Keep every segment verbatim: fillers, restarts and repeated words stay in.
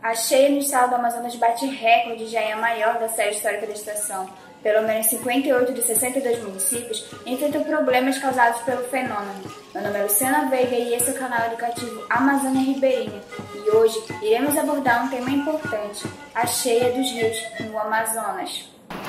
A cheia no estado do Amazonas bate recorde, já é a maior da série histórica da estação. Pelo menos cinquenta e oito dos sessenta e dois municípios enfrentam problemas causados pelo fenômeno. Meu nome é Luciana Veiga e esse é o canal educativo Amazônia Ribeirinha. E hoje iremos abordar um tema importante, a cheia dos rios no Amazonas.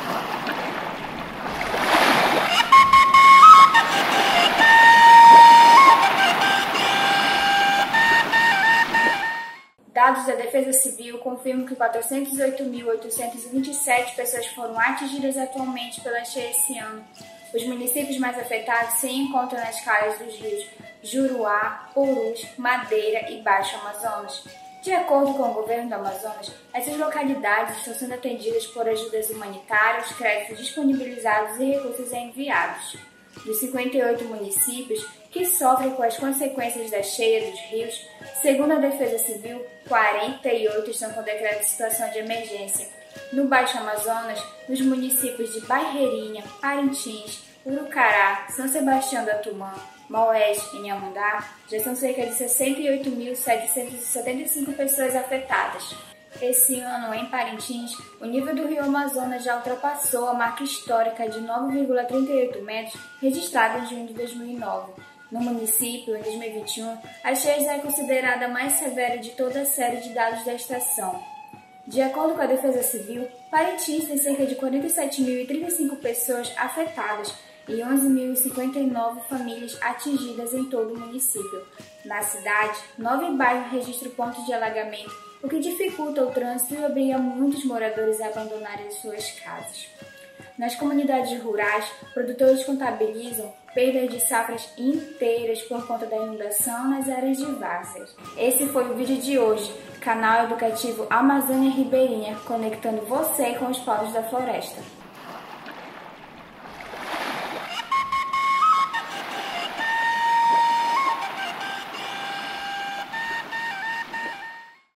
Dados da Defesa Civil confirmam que quatrocentas e oito mil oitocentas e vinte e sete pessoas foram atingidas atualmente pela cheia esse ano. Os municípios mais afetados se encontram nas calhas dos rios Juruá, Purus, Madeira e Baixo Amazonas. De acordo com o governo do Amazonas, essas localidades estão sendo atendidas por ajudas humanitárias, créditos disponibilizados e recursos enviados. Dos cinquenta e oito municípios que sofrem com as consequências da cheia dos rios, segundo a Defesa Civil, quarenta e oito estão com decreto de situação de emergência. No Baixo Amazonas, nos municípios de Barreirinha, Parintins, Urucará, São Sebastião da Tumã, Maués e Inhamundá, já são cerca de sessenta e oito mil setecentas e setenta e cinco pessoas afetadas. Esse ano, em Parintins, o nível do rio Amazonas já ultrapassou a marca histórica de nove vírgula trinta e oito metros registrada em junho de dois mil e nove. No município, em dois mil e vinte e um, a cheia já é considerada a mais severa de toda a série de dados da estação. De acordo com a Defesa Civil, Parintins tem cerca de quarenta e sete mil e trinta e cinco pessoas afetadas e onze mil e cinquenta e nove famílias atingidas em todo o município. Na cidade, nove bairros registram pontos de alagamento, o que dificulta o trânsito e obriga muitos moradores a abandonarem suas casas. Nas comunidades rurais, produtores contabilizam perdas de safras inteiras por conta da inundação nas áreas de várzeas. Esse foi o vídeo de hoje, canal educativo Amazônia Ribeirinha, conectando você com os povos da floresta.